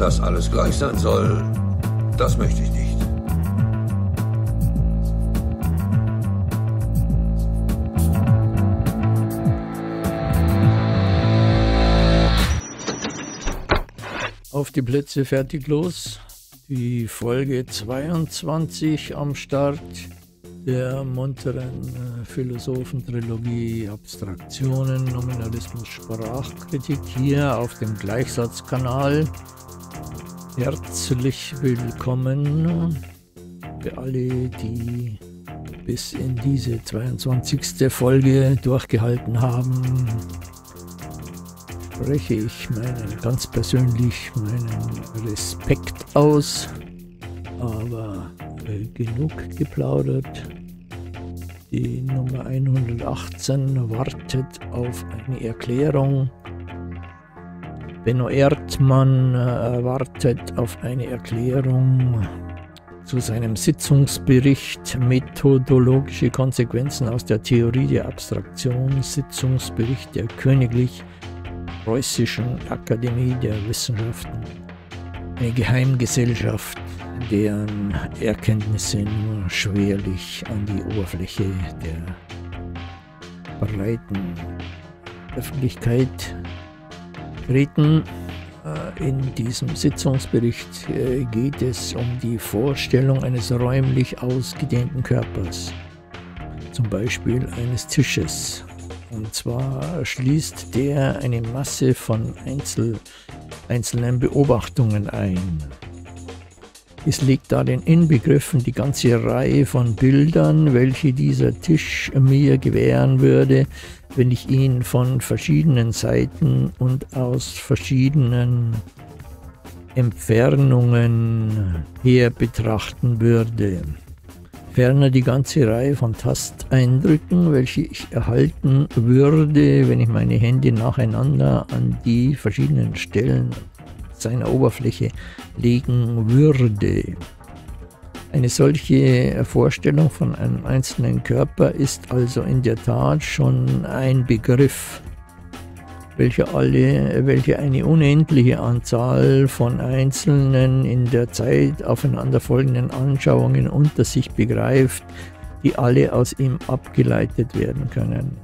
Dass alles gleich sein soll, das möchte ich nicht. Auf die Plätze, fertig, los. Die Folge 22 am Start der munteren Philosophentrilogie Abstraktionen, Nominalismus, Sprachkritik hier auf dem Gleichsatzkanal. Herzlich willkommen für alle, die bis in diese 22. Folge durchgehalten haben. Spreche ich ganz persönlich meinen Respekt aus, aber genug geplaudert. Die Nummer 118 wartet auf eine Erklärung. Benno Erdmann wartet auf eine Erklärung zu seinem Sitzungsbericht Methodologische Konsequenzen aus der Theorie der Abstraktion, Sitzungsbericht der Königlich-Preußischen Akademie der Wissenschaften, eine Geheimgesellschaft, deren Erkenntnisse nur schwerlich an die Oberfläche der breiten Öffentlichkeit treten. In diesem Sitzungsbericht geht es um die Vorstellung eines räumlich ausgedehnten Körpers, zum Beispiel eines Tisches. Und zwar schließt der eine Masse von einzelnen Beobachtungen ein. Es legt darin inbegriffen die ganze Reihe von Bildern, welche dieser Tisch mir gewähren würde, wenn ich ihn von verschiedenen Seiten und aus verschiedenen Entfernungen her betrachten würde. Ferner die ganze Reihe von Tasteindrücken, welche ich erhalten würde, wenn ich meine Hände nacheinander an die verschiedenen Stellen seiner Oberfläche legen würde. Eine solche Vorstellung von einem einzelnen Körper ist also in der Tat schon ein Begriff, welcher eine unendliche Anzahl von einzelnen in der Zeit aufeinanderfolgenden Anschauungen unter sich begreift, die alle aus ihm abgeleitet werden können.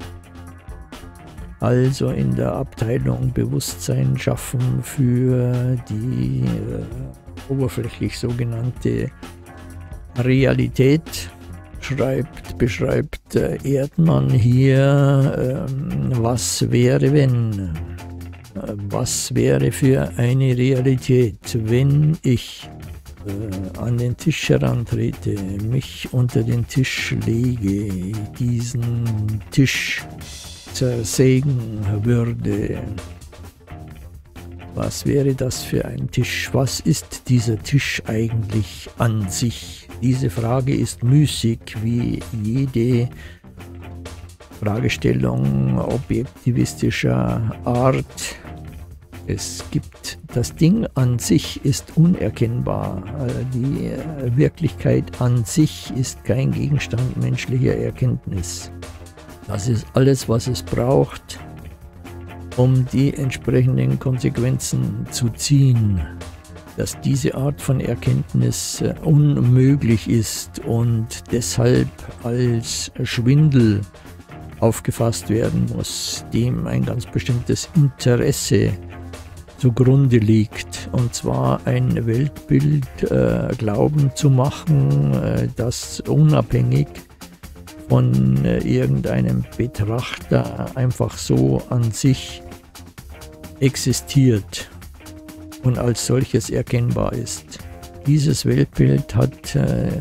Also in der Abteilung Bewusstsein schaffen für die oberflächlich sogenannte Realität beschreibt Erdmann hier, was wäre wenn? Was wäre für eine Realität, wenn ich an den Tisch herantrete, mich unter den Tisch lege, diesen Tisch zersägen würde? Was wäre das für ein Tisch? Was ist dieser Tisch eigentlich an sich? Diese Frage ist müßig wie jede Fragestellung objektivistischer Art. Das Ding an sich ist unerkennbar. Die Wirklichkeit an sich ist kein Gegenstand menschlicher Erkenntnis. Das ist alles, was es braucht, um die entsprechenden Konsequenzen zu ziehen. Dass diese Art von Erkenntnis unmöglich ist und deshalb als Schwindel aufgefasst werden muss, dem ein ganz bestimmtes Interesse zugrunde liegt, und zwar ein Weltbild glauben zu machen, das unabhängig von irgendeinem Betrachter einfach so an sich existiert und als solches erkennbar ist. Dieses Weltbild hat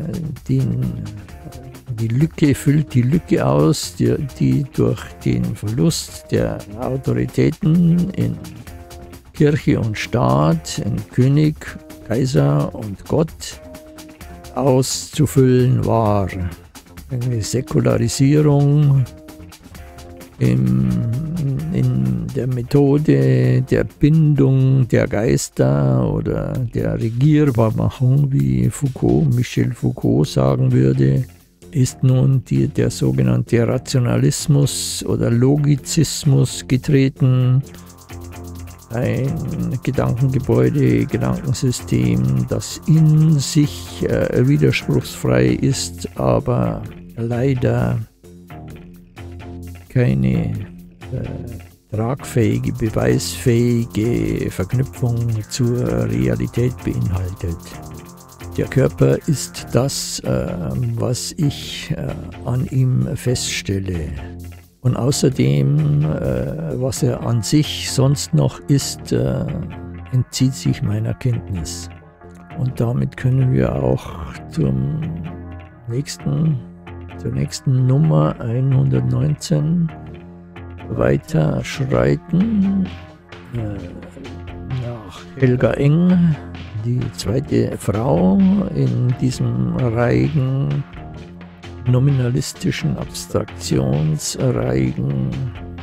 füllt die Lücke aus, die durch den Verlust der Autoritäten in Kirche und Staat, in König, Kaiser und Gott auszufüllen war. Eine Säkularisierung in der Methode der Bindung der Geister oder der Regierbarmachung, wie Michel Foucault sagen würde, ist nun der sogenannte Rationalismus oder Logizismus getreten, ein Gedankengebäude, Gedankensystem, das in sich widerspruchsfrei ist, aber leider keine tragfähige, beweisfähige Verknüpfung zur Realität beinhaltet. Der Körper ist das, was ich an ihm feststelle. Und außerdem, was er an sich sonst noch ist, entzieht sich meiner Kenntnis. Und damit können wir auch zur nächsten Nummer 119 weiter schreiten. Nach Helga Eng, die zweite Frau in diesem Reigen nominalistischen Abstraktionsreigen,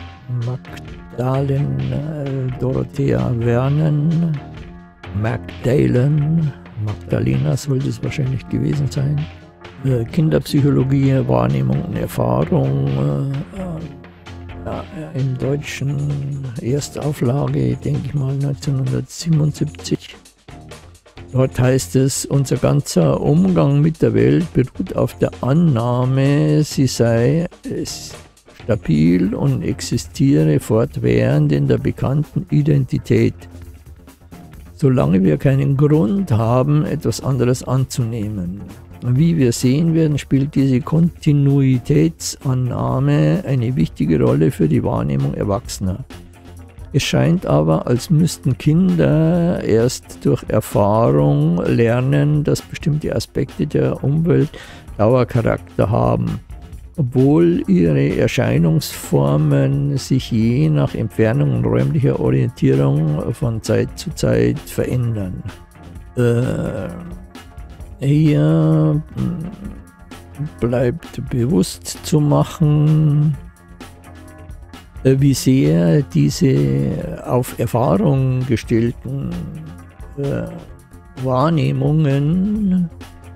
Magdalen Dorothea Vernon, Magdalena sollte es wahrscheinlich gewesen sein. Kinderpsychologie, Wahrnehmung und Erfahrung, in deutschen Erstauflage, denke ich mal 1977. Dort heißt es, unser ganzer Umgang mit der Welt beruht auf der Annahme, sie sei stabil und existiere fortwährend in der bekannten Identität. Solange wir keinen Grund haben, etwas anderes anzunehmen. Wie wir sehen werden, spielt diese Kontinuitätsannahme eine wichtige Rolle für die Wahrnehmung Erwachsener. Es scheint aber, als müssten Kinder erst durch Erfahrung lernen, dass bestimmte Aspekte der Umwelt Dauercharakter haben, obwohl ihre Erscheinungsformen sich je nach Entfernung und räumlicher Orientierung von Zeit zu Zeit verändern. Hier bleibt bewusst zu machen, wie sehr diese auf Erfahrung gestellten Wahrnehmungen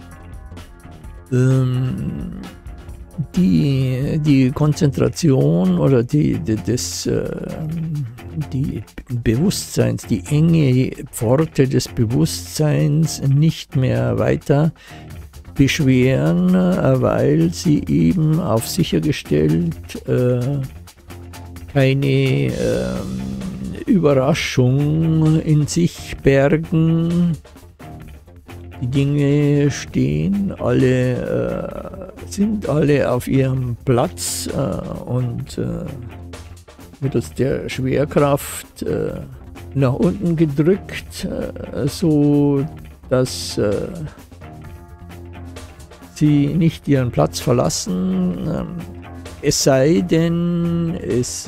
die Konzentration oder die Bewusstseins, die enge Pforte des Bewusstseins nicht mehr weiter beschweren, weil sie eben auf sichergestellt keine Überraschung in sich bergen. Die Dinge sind alle auf ihrem Platz und mittels der Schwerkraft nach unten gedrückt, so dass sie nicht ihren Platz verlassen. Es sei denn, es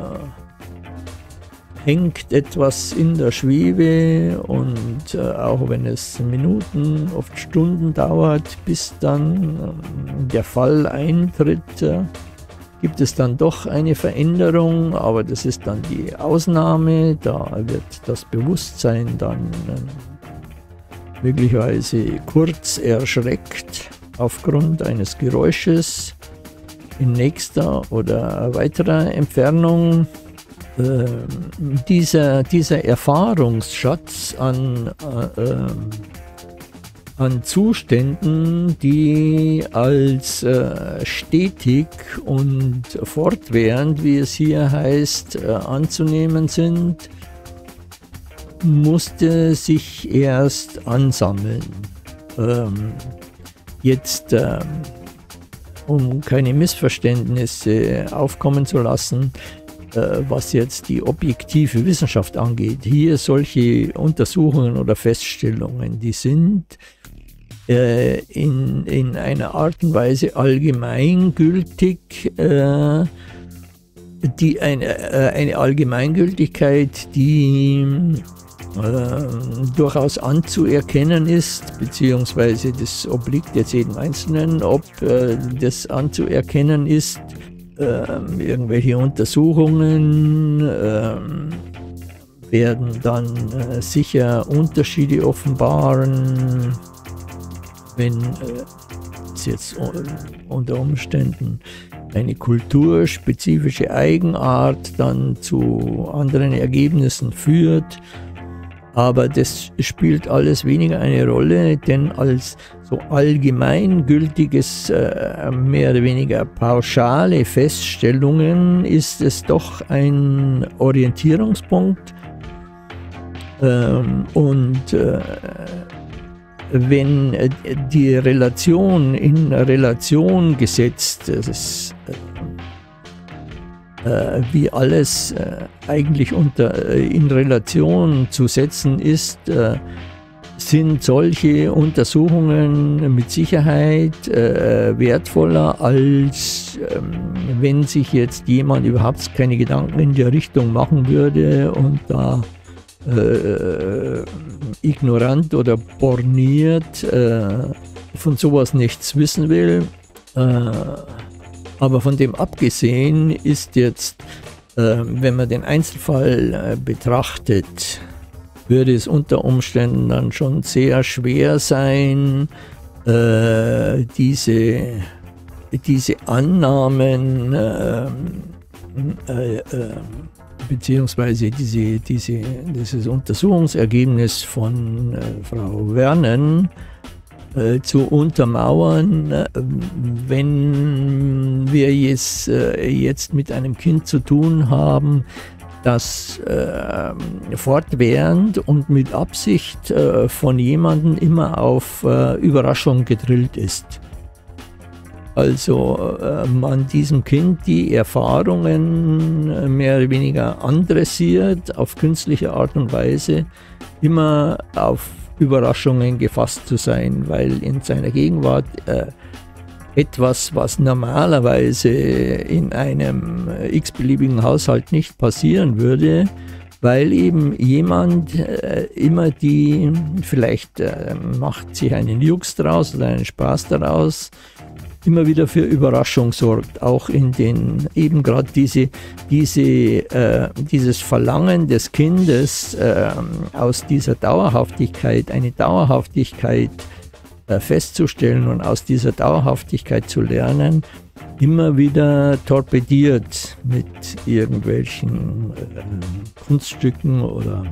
hängt etwas in der Schwebe und auch wenn es Minuten, oft Stunden dauert, bis dann der Fall eintritt, gibt es dann doch eine Veränderung, aber das ist dann die Ausnahme. Da wird das Bewusstsein dann möglicherweise kurz erschreckt aufgrund eines Geräusches in nächster oder weiterer Entfernung. Dieser Erfahrungsschatz an Zuständen, die als stetig und fortwährend, wie es hier heißt, anzunehmen sind, musste sich erst ansammeln. Jetzt, um keine Missverständnisse aufkommen zu lassen, was jetzt die objektive Wissenschaft angeht, hier solche Untersuchungen oder Feststellungen, die sind in einer Art und Weise allgemeingültig, eine Allgemeingültigkeit, die durchaus anzuerkennen ist, beziehungsweise das obliegt jetzt jedem Einzelnen, ob das anzuerkennen ist. Irgendwelche Untersuchungen werden dann sicher Unterschiede offenbaren, wenn es jetzt unter Umständen eine kulturspezifische Eigenart dann zu anderen Ergebnissen führt. Aber das spielt alles weniger eine Rolle, denn als so allgemeingültiges, mehr oder weniger pauschale Feststellungen ist es doch ein Orientierungspunkt. Wenn die Relation in Relation gesetzt ist, wie alles eigentlich in Relation zu setzen ist, sind solche Untersuchungen mit Sicherheit wertvoller, als wenn sich jetzt jemand überhaupt keine Gedanken in der Richtung machen würde und da ignorant oder borniert von sowas nichts wissen will. Aber von dem abgesehen ist jetzt, wenn man den Einzelfall betrachtet, würde es unter Umständen dann schon sehr schwer sein, diese Annahmen beziehungsweise dieses Untersuchungsergebnis von Frau Vernon zu untermauern, wenn wir jetzt mit einem Kind zu tun haben, das fortwährend und mit Absicht von jemandem immer auf Überraschung gedrillt ist. Also man diesem Kind die Erfahrungen mehr oder weniger andressiert, auf künstliche Art und Weise, immer auf Überraschungen gefasst zu sein, weil in seiner Gegenwart etwas, was normalerweise in einem x-beliebigen Haushalt nicht passieren würde, weil eben jemand immer vielleicht macht sich einen Jux draus oder einen Spaß daraus, immer wieder für Überraschung sorgt, auch in den eben gerade dieses Verlangen des Kindes aus dieser Dauerhaftigkeit, eine Dauerhaftigkeit festzustellen und aus dieser Dauerhaftigkeit zu lernen, immer wieder torpediert mit irgendwelchen Kunststücken oder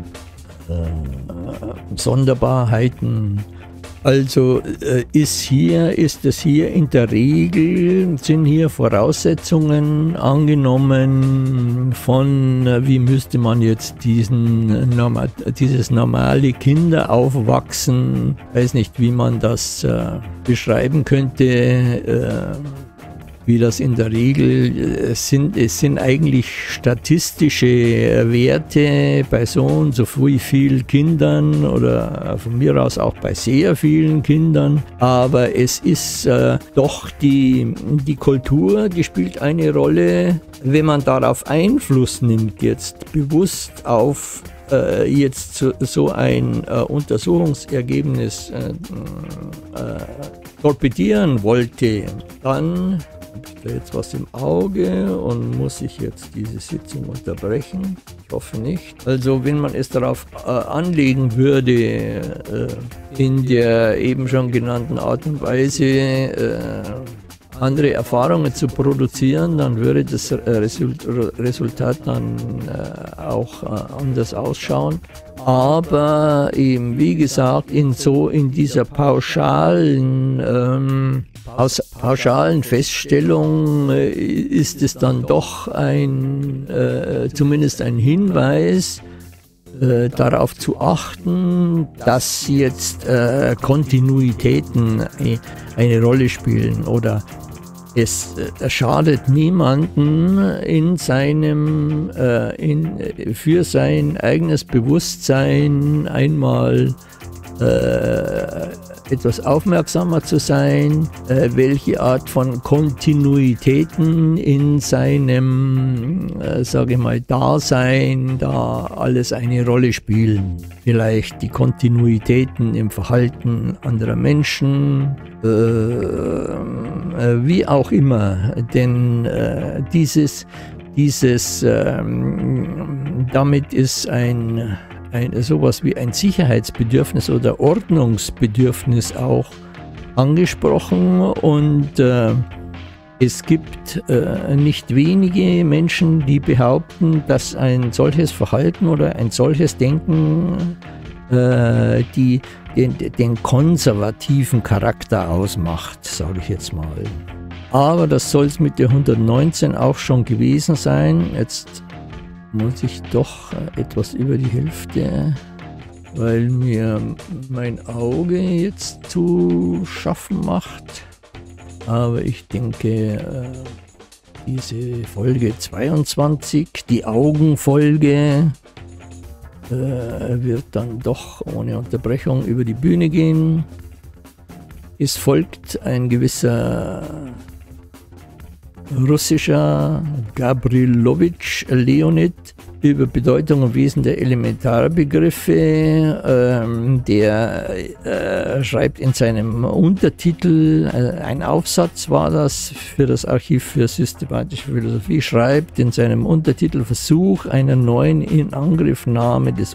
Sonderbarheiten. Also ist es hier in der Regel, sind hier Voraussetzungen angenommen von, wie müsste man jetzt dieses normale Kinderaufwachsen, weiß nicht, wie man das beschreiben könnte, wie das in der Regel es sind eigentlich statistische Werte bei so und so viel Kindern oder von mir aus auch bei sehr vielen Kindern, aber es ist doch die Kultur, die spielt eine Rolle, wenn man darauf Einfluss nimmt, jetzt bewusst auf jetzt so ein Untersuchungsergebnis torpedieren wollte, dann habe ich da jetzt was im Auge und muss ich jetzt diese Sitzung unterbrechen? Ich hoffe nicht. Also wenn man es darauf anlegen würde, in der eben schon genannten Art und Weise andere Erfahrungen zu produzieren, dann würde das Resultat dann auch anders ausschauen. Aber eben, wie gesagt, in dieser pauschalen Feststellung ist es dann doch zumindest ein Hinweis, darauf zu achten, dass jetzt Kontinuitäten eine Rolle spielen oder es schadet niemanden für sein eigenes Bewusstsein einmal etwas aufmerksamer zu sein, welche Art von Kontinuitäten in seinem, sage ich mal, Dasein da alles eine Rolle spielen. Vielleicht die Kontinuitäten im Verhalten anderer Menschen, wie auch immer, denn damit ist sowas wie ein Sicherheitsbedürfnis oder Ordnungsbedürfnis auch angesprochen und Es gibt nicht wenige Menschen, die behaupten, dass ein solches Verhalten oder ein solches Denken den konservativen Charakter ausmacht, sage ich jetzt mal. Aber das soll es mit der 119 auch schon gewesen sein. Jetzt muss ich doch etwas über die Hälfte, weil mir mein Auge jetzt zu schaffen macht. Aber ich denke, diese Folge 22, die Augenfolge, wird dann doch ohne Unterbrechung über die Bühne gehen. Es folgt ein gewisser russischer Gabrilowitsch Leonid über Bedeutung und Wesen der Elementarbegriffe. Der schreibt in seinem Untertitel, ein Aufsatz war das für das Archiv für systematische Philosophie, schreibt in seinem Untertitel Versuch einer neuen Inangriffnahme des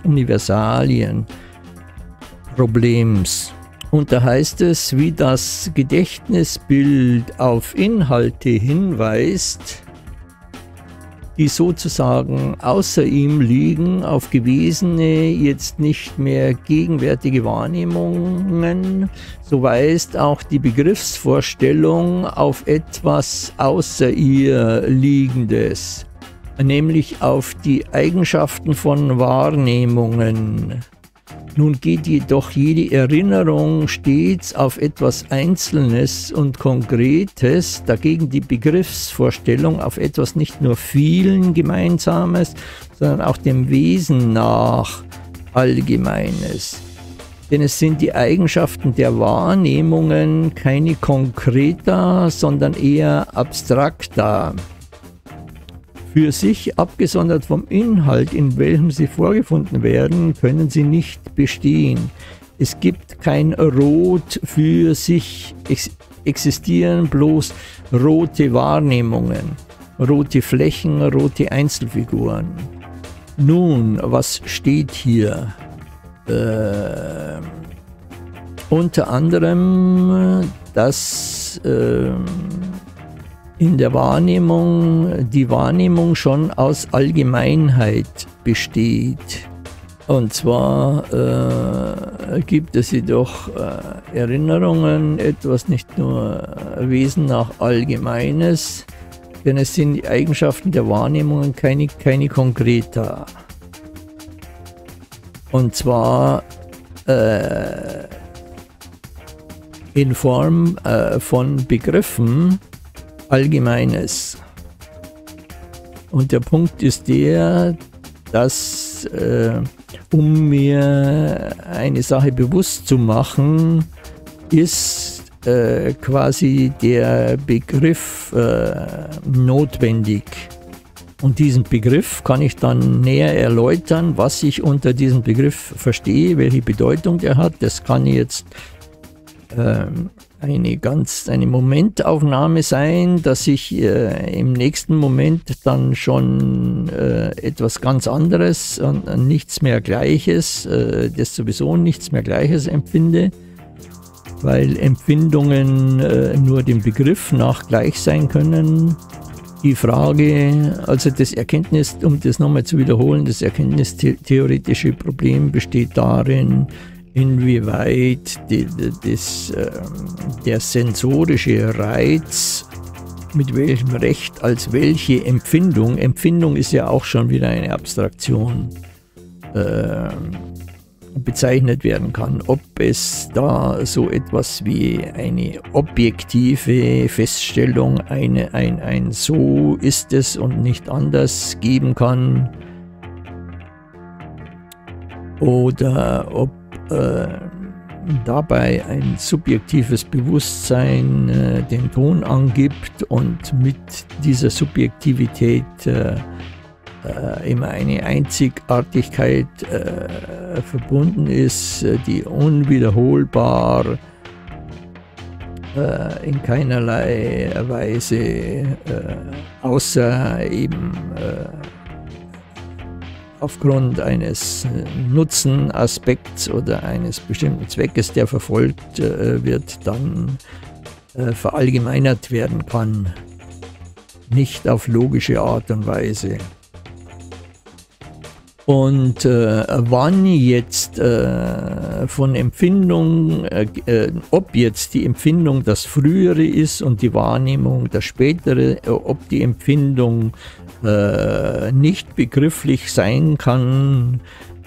Universalienproblems. Und da heißt es, wie das Gedächtnisbild auf Inhalte hinweist, die sozusagen außer ihm liegen, auf gewesene, jetzt nicht mehr gegenwärtige Wahrnehmungen, so weist auch die Begriffsvorstellung auf etwas außer ihr Liegendes, nämlich auf die Eigenschaften von Wahrnehmungen. Nun geht jedoch jede Erinnerung stets auf etwas Einzelnes und Konkretes, dagegen die Begriffsvorstellung auf etwas nicht nur vielen Gemeinsames, sondern auch dem Wesen nach Allgemeines. Denn es sind die Eigenschaften der Wahrnehmungen keine konkreter, sondern eher abstrakter. Für sich, abgesondert vom Inhalt, in welchem sie vorgefunden werden, können sie nicht bestehen. Es gibt kein Rot für sich, existieren bloß rote Wahrnehmungen, rote Flächen, rote Einzelfiguren. Nun, was steht hier? Unter anderem, dass in der Wahrnehmung die Wahrnehmung schon aus Allgemeinheit besteht. Und zwar gibt es jedoch Erinnerungen, etwas nicht nur Wesen nach Allgemeines, denn es sind die Eigenschaften der Wahrnehmungen keine konkreter. Und zwar in Form von Begriffen, Allgemeines. Und der Punkt ist der, dass um mir eine Sache bewusst zu machen, ist quasi der Begriff notwendig. Und diesen Begriff kann ich dann näher erläutern, was ich unter diesem Begriff verstehe, welche Bedeutung der hat. Das kann jetzt eine Momentaufnahme sein, dass ich im nächsten Moment dann schon etwas ganz anderes und nichts mehr Gleiches, das sowieso nichts mehr Gleiches empfinde, weil Empfindungen nur dem Begriff nach gleich sein können. Die Frage, also das Erkenntnis, um das nochmal zu wiederholen, das erkenntnistheoretische Problem besteht darin, inwieweit der sensorische Reiz, mit welchem Recht als welche Empfindung ist ja auch schon wieder eine Abstraktion, bezeichnet werden kann. Ob es da so etwas wie eine objektive Feststellung, ein so ist es und nicht anders geben kann, oder ob dabei ein subjektives Bewusstsein den Ton angibt und mit dieser Subjektivität immer eine Einzigartigkeit verbunden ist, die unwiederholbar in keinerlei Weise außer eben aufgrund eines Nutzenaspekts oder eines bestimmten Zweckes, der verfolgt wird, dann verallgemeinert werden kann. nicht auf logische Art und Weise. Und wann jetzt von Empfindung, ob jetzt die Empfindung das Frühere ist und die Wahrnehmung das Spätere, ob die Empfindung nicht begrifflich sein kann,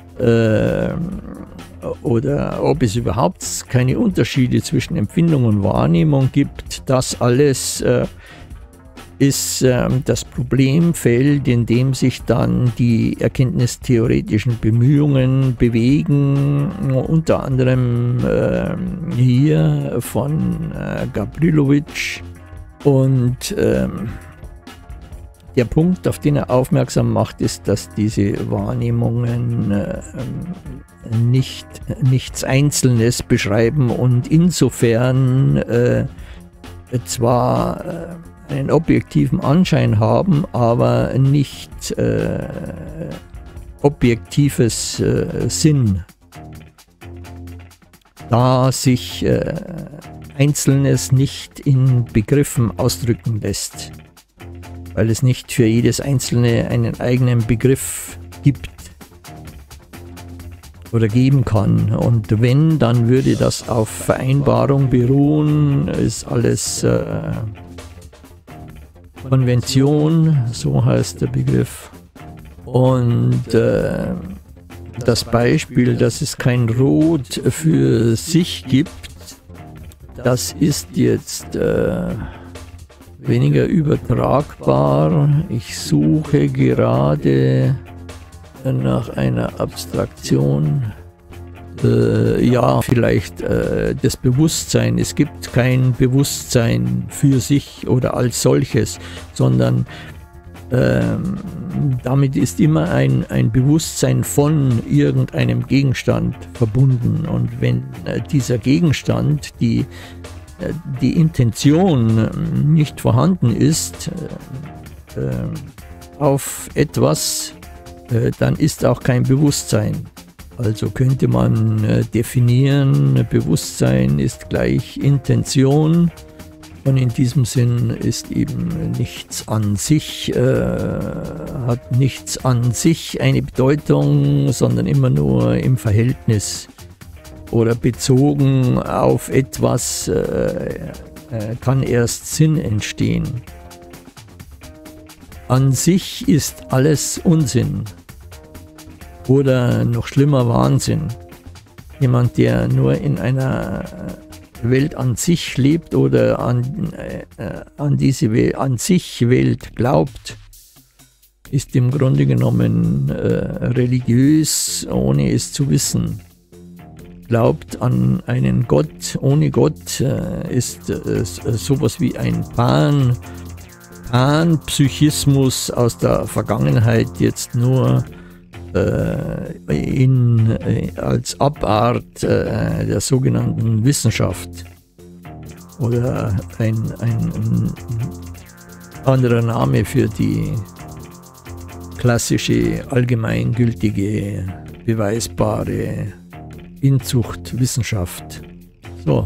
oder ob es überhaupt keine Unterschiede zwischen Empfindung und Wahrnehmung gibt, das alles ist das Problemfeld, in dem sich dann die erkenntnistheoretischen Bemühungen bewegen, unter anderem hier von Gabrilowitsch. Und der Punkt, auf den er aufmerksam macht, ist, dass diese Wahrnehmungen nichts Einzelnes beschreiben und insofern zwar einen objektiven Anschein haben, aber nicht objektives Sinn, da sich Einzelnes nicht in Begriffen ausdrücken lässt, weil es nicht für jedes Einzelne einen eigenen Begriff gibt oder geben kann. Und wenn, dann würde das auf Vereinbarung beruhen, ist alles Konvention, so heißt der Begriff. Und das Beispiel, dass es kein Rot für sich gibt, das ist jetzt weniger übertragbar. Ich suche gerade nach einer Abstraktion. Ja, vielleicht das Bewusstsein. Es gibt kein Bewusstsein für sich oder als solches, sondern damit ist immer ein Bewusstsein von irgendeinem Gegenstand verbunden. Und wenn dieser Gegenstand, die Intention nicht vorhanden ist auf etwas, dann ist auch kein Bewusstsein. Also könnte man definieren, Bewusstsein ist gleich Intention und in diesem Sinn ist eben nichts an sich, hat nichts an sich eine Bedeutung, sondern immer nur im Verhältnis oder bezogen auf etwas kann erst Sinn entstehen. An sich ist alles Unsinn. Oder noch schlimmer, Wahnsinn. Jemand, der nur in einer Welt an sich lebt oder an diese an sich Welt glaubt, ist im Grunde genommen religiös, ohne es zu wissen. Glaubt an einen Gott. Ohne Gott ist sowas wie ein Panpsychismus aus der Vergangenheit jetzt nur als Abart der sogenannten Wissenschaft oder ein anderer Name für die klassische, allgemeingültige, beweisbare Inzuchtwissenschaft. So,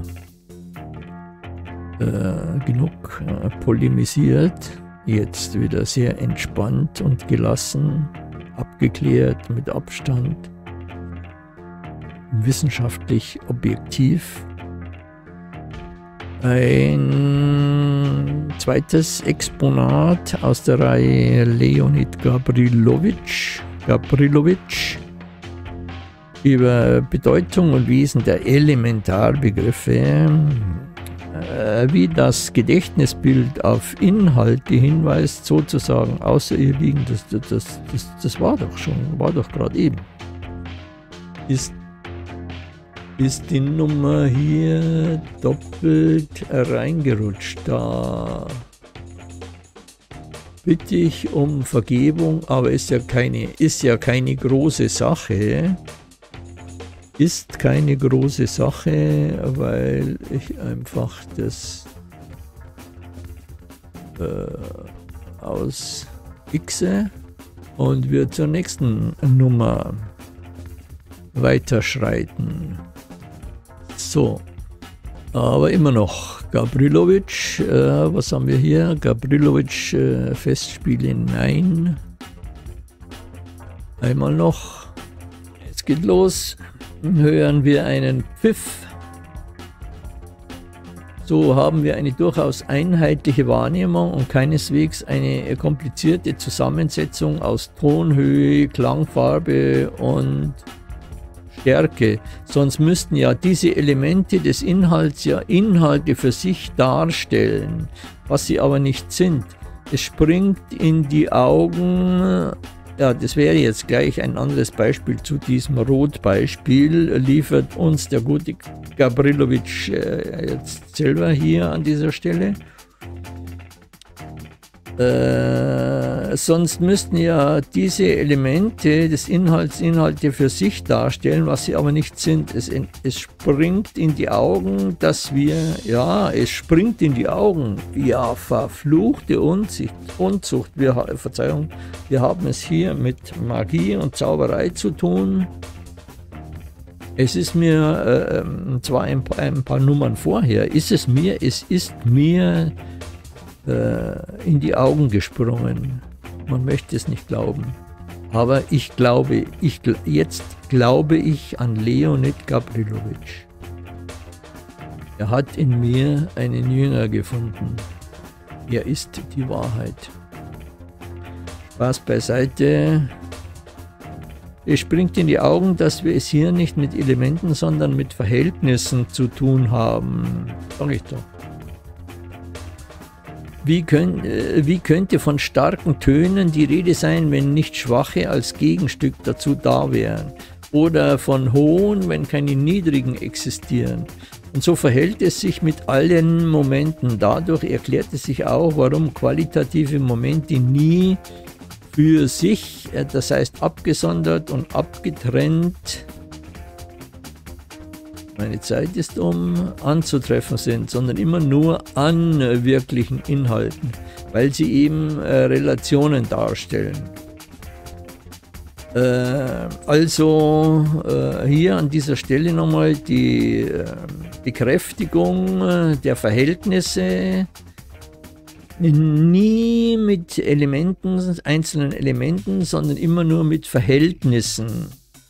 genug polemisiert, jetzt wieder sehr entspannt und gelassen, abgeklärt, mit Abstand, wissenschaftlich objektiv. Ein zweites Exponat aus der Reihe Leonid Gabrilowitsch über Bedeutung und Wesen der Elementarbegriffe, wie das Gedächtnisbild auf Inhalte hinweist, sozusagen außer ihr liegen, das war doch gerade eben. Ist die Nummer hier doppelt reingerutscht? Da bitte ich um Vergebung, aber ist ja keine große Sache. Ist keine große Sache, weil ich einfach das ausxe und wir zur nächsten Nummer weiterschreiten. So, Aber immer noch Gabrilowitsch, was haben wir hier? Gabrilowitsch, Festspiele, nein. Einmal noch, jetzt geht los, hören wir einen Pfiff. So haben wir eine durchaus einheitliche Wahrnehmung und keineswegs eine komplizierte Zusammensetzung aus Tonhöhe, Klangfarbe und Stärke. Sonst müssten ja diese Elemente des Inhalts ja Inhalte für sich darstellen, was sie aber nicht sind. Es springt in die Augen. Ja, das wäre jetzt gleich ein anderes Beispiel zu diesem Rot-Beispiel, liefert uns der gute Gabrilowitsch jetzt selber hier an dieser Stelle. Sonst müssten ja diese Elemente des Inhalts Inhalte für sich darstellen, was sie aber nicht sind. Es springt in die Augen, dass wir, ja, es springt in die Augen, ja, verfluchte Unzucht, Verzeihung, wir haben es hier mit Magie und Zauberei zu tun. Es ist mir, zwar ein paar Nummern vorher, es ist mir in die Augen gesprungen. Man möchte es nicht glauben. Aber jetzt glaube ich an Leonid Gabrilowitsch. Er hat in mir einen Jünger gefunden. Er ist die Wahrheit. Spaß beiseite. Es springt in die Augen, dass wir es hier nicht mit Elementen, sondern mit Verhältnissen zu tun haben. Sag ich doch. Wie könnte von starken Tönen die Rede sein, wenn nicht schwache als Gegenstück dazu da wären? Oder von hohen, wenn keine niedrigen existieren? Und so verhält es sich mit allen Momenten. Dadurch erklärt es sich auch, warum qualitative Momente nie für sich, das heißt abgesondert und abgetrennt, meine Zeit ist anzutreffen sind, sondern immer nur an wirklichen Inhalten, weil sie eben Relationen darstellen. Also hier an dieser Stelle nochmal die Bekräftigung der Verhältnisse, nie mit Elementen, einzelnen Elementen, sondern immer nur mit Verhältnissen.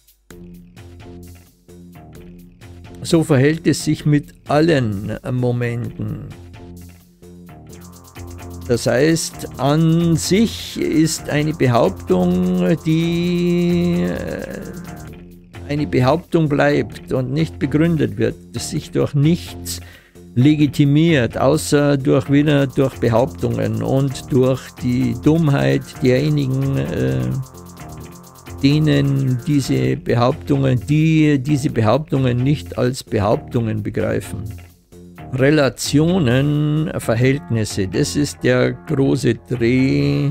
So verhält es sich mit allen Momenten. Das heißt, an sich ist eine Behauptung, die eine Behauptung bleibt und nicht begründet wird, dass sich durch nichts legitimiert, außer durch Behauptungen und durch die Dummheit derjenigen, denen diese Behauptungen nicht als Behauptungen begreifen. Relationen, Verhältnisse, das ist der große Dreh,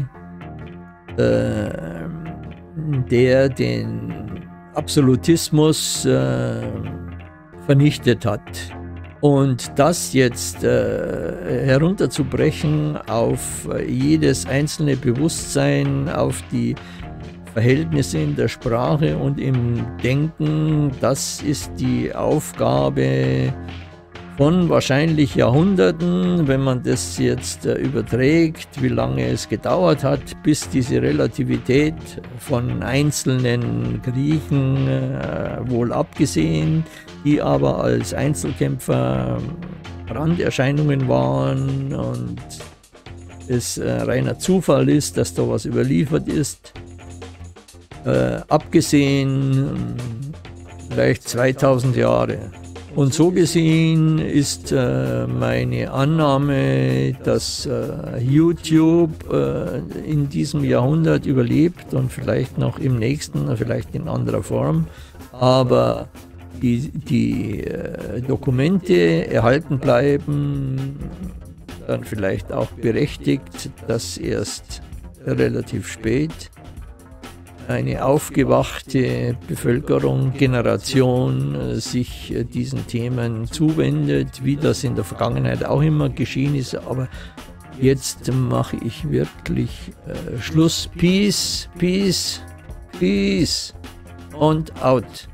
der den Absolutismus vernichtet hat. Und das jetzt herunterzubrechen auf jedes einzelne Bewusstsein, auf die Verhältnisse in der Sprache und im Denken, das ist die Aufgabe von wahrscheinlich Jahrhunderten, wenn man das jetzt überträgt, wie lange es gedauert hat, bis diese Relativität von einzelnen Griechen wohl abgesehen, die aber als Einzelkämpfer Randerscheinungen waren und es reiner Zufall ist, dass da was überliefert ist, abgesehen vielleicht 2000 Jahre. Und so gesehen ist meine Annahme, dass YouTube in diesem Jahrhundert überlebt und vielleicht noch im nächsten, vielleicht in anderer Form, aber die Dokumente erhalten bleiben, dann vielleicht auch berechtigt, dass erst relativ spät eine aufgewachte Bevölkerung, Generation sich diesen Themen zuwendet, wie das in der Vergangenheit auch immer geschehen ist. Aber jetzt mache ich wirklich Schluss. Peace, peace, peace und out.